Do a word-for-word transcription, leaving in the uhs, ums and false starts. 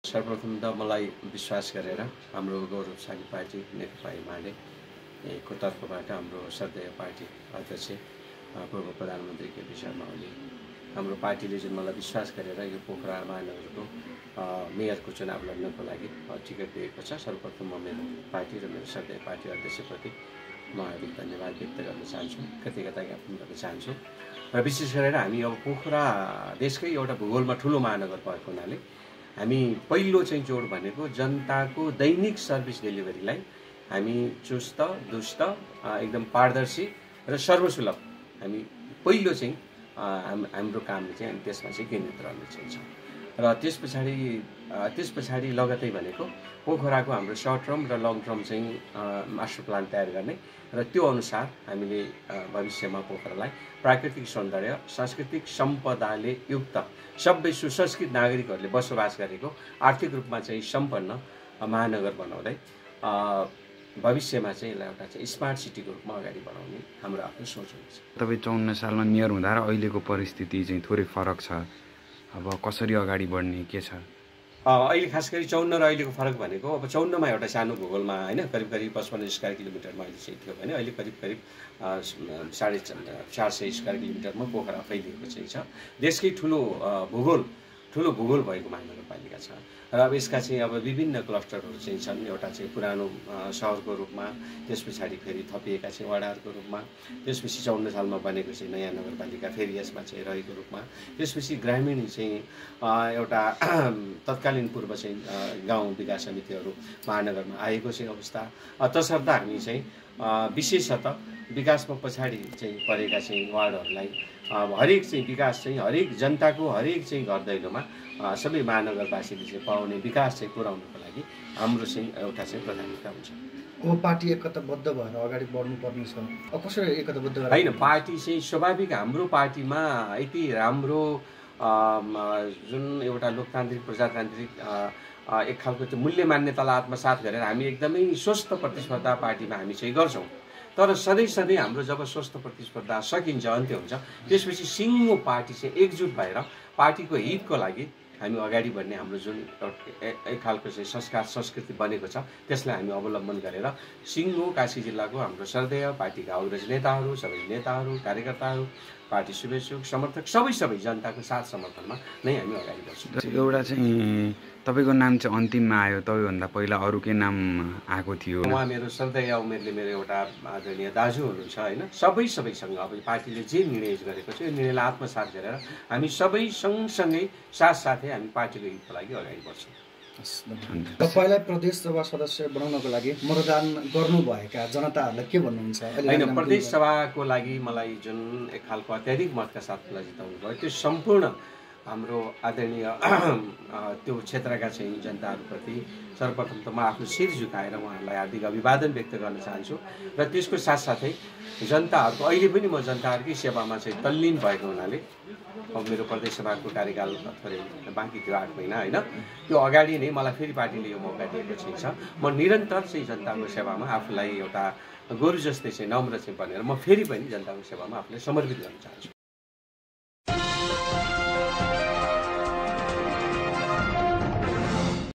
सर्वप्रथम त मलाई विश्वास गरेर हाम्रो गौरवशाली पार्टी नेकपा एमाले को तर्फबाट हाम्रो श्रद्धेय पार्टी अध्यक्ष पूर्व प्रधानमन्त्री केपी शर्मा ओली हाम्रो पार्टीले जुन मलाई विश्वास गरेर यो पोखरा महानगरको मेयरको चुनाव लड्नको लागि टिकट दिएको छ, सर्वप्रथम म मेरो पार्टी र मेरो श्रद्धेय पार्टी अध्यक्षप्रति म हार्दिक धन्यवाद व्यक्त गर्न चाहन्छु, कृतज्ञता ज्ञापन गर्न चाहन्छु। र विशेष गरेर हामी अब पोखरा देशकै एउटा भूगोलमा ठुलो महानगर भएको हुनाले हामी पहिलो चाहिँ जोड भनेको जनताको दैनिक सर्भिस डेलिभरीलाई हामी चुस्त दुस्त एकदम पारदर्शी र सर्वसुलभ हामी पहिलो चाहिँ हाम्रो काम चाहिँ हामी त्यसमा चाहिँ केन्द्रित रहन चाहन्छौँ। र त्यस पछाडि त्यस पछाडि लगतै भनेको पोखराको हाम्रो सर्ट टर्म र लङ टर्म चाहिँ मास्टर प्लान तयार गर्ने र त्यो अनुसार हामीले भविष्यमा पोखरालाई प्राकृतिक सौन्दर्य सांस्कृतिक सम्पदाले युक्त सबै सुसंस्कृत नागरिकहरूले बसोबास गरेको आर्थिक रूपमा चाहिँ सम्पन्न महानगर बनाउँदै भविष्यमा चाहिँ यसलाई एउटा चाहिँ स्मार्ट सिटीको रूपमा अगाडि बढाउने हाम्रो आफ्नो सोच हुन्छ। तपाईँ चौन्न सालमा मेयर हुँदा र अहिलेको परिस्थिति चाहिँ थोरै फरक छ, अब कसरी अगाडि बढ्ने के छ? अहिले खास गरी चौन्न र अहिलेको फरक भनेको अब चौन्नमा एउटा सानो भूगोलमा होइन करिब करिब पचपन्न स्क्वायर किलोमिटरमा अहिले चाहिँ थियो भने अहिले करिब करिब साढे चार सय स्क्वायर किलोमिटरमा पोखरा फैलिएको चाहिँ छ। देशकै ठुलो भूगोल ठुलो भूगोल भएको महानगरपालिका छ र अब यसका चाहिँ अब विभिन्न क्लस्टरहरू चाहिँ छन्। एउटा चाहिँ पुरानो सहरको रूपमा, त्यस पछाडि फेरि थपिएका चाहिँ वडाहरूको रूपमा, त्यसपछि चौन्न सालमा बनेको चाहिँ नयाँ नगरपालिका फेरि यसमा चाहिँ रहेको रूपमा, त्यसपछि ग्रामीण चाहिँ एउटा तत्कालीन पूर्व चाहिँ गाउँ विकास समितिहरू महानगरमा आएको चाहिँ अवस्था। तसर्थ हामी चाहिँ विशेषतः विकासमा पछाडि चाहिँ परेका चाहिँ वार्डहरूलाई हरेक चाहिँ विकास चाहिँ हरेक जनताको हरेक चाहिँ घर दैलोमा सबै महानगरवासीले चाहिँ पाउने विकास चाहिँ पुर्याउनको लागि हाम्रो चाहिँ एउटा चाहिँ प्राथमिकता हुन्छ। अब पार्टी एकताबद्ध भएर अगाडि बढ्नुपर्ने छ, अब कसरी एकताबद्ध होइन? पार्टी चाहिँ स्वाभाविक हाम्रो पार्टीमा यति राम्रो जुन एउटा लोकतान्त्रिक प्रजातान्त्रिक एक खालको त्यो मूल्य मान्यतालाई आत्मसात गरेर हामी एकदमै स्वस्थ प्रतिस्पर्धा पार्टीमा हामी चाहिँ गर्छौँ। तर सधैँ सधैँ हाम्रो जब स्वस्थ प्रतिस्पर्धा सकिन्छ, अन्त्य हुन्छ, त्यसपछि सिङ्गो पार्टी चाहिँ एकजुट भएर पार्टीको हितको लागि हामी अगाडि बढ्ने हाम्रो जुन एक खालको चाहिँ संस्कार संस्कृति बनेको छ त्यसलाई हामी अवलम्बन गरेर सिङ्गो काशी जिल्लाको हाम्रो श्रद्धेय पार्टीका अग्रज नेताहरू, सबै नेताहरू, कार्यकर्ताहरू, पार्टी शुभेच्छुक समर्थक सबै सबै जनताको साथ समर्थनमा नै हामी अगाडि बढ्छौँ। एउटा चाहिँ तपाईँको नाम चाहिँ अन्तिममा आयो, तपाईँभन्दा पहिला अरूकै नाम आएको थियो। उहाँ मेरो श्रद्धेय उमेरले मेरो एउटा आदरणीय दाजु हुनुहुन्छ होइन। सबै सबैसँग अब पार्टीले जे निर्णय गरेको छ यो निर्णयलाई आत्मसात गरेर हामी सबै सँगसँगै साथसाथै हामी पार्टीको हितको लागि अगाडि बढ्छौँ। तपाईँलाई प्रदेश सभा सदस्य बनाउनको लागि मतदान गर्नुभएका जनताहरूलाई के भन्नुहुन्छ? होइन, प्रदेश सभाको लागि मलाई जुन एक खालको अत्याधिक मतका साथ मलाई जिताउनु भयो त्यो सम्पूर्ण हाम्रो आदरणीय त्यो क्षेत्रका चाहिँ जनताहरूप्रति सर्वप्रथम त म आफ्नो शिर झुकाएर उहाँहरूलाई हार्दिक अभिवादन व्यक्त गर्न चाहन्छु। र त्यसको साथसाथै जनताहरूको अहिले पनि म जनताहरूकै सेवामा चाहिँ तल्लीन भएको हुनाले अब मेरो प्रदेश सभाको कार्यकाल थोरै बाँकी थियो, आठ महिना होइन, त्यो अगाडि नै मलाई फेरि पार्टीले यो मौका दिएको चाहिँ छ। म निरन्तर चाहिँ जनताको सेवामा आफूलाई एउटा गोरु जस्तै चाहिँ नम्र चाहिँ बनेर म फेरि पनि जनताको सेवामा आफूलाई समर्पित गर्न चाहन्छु।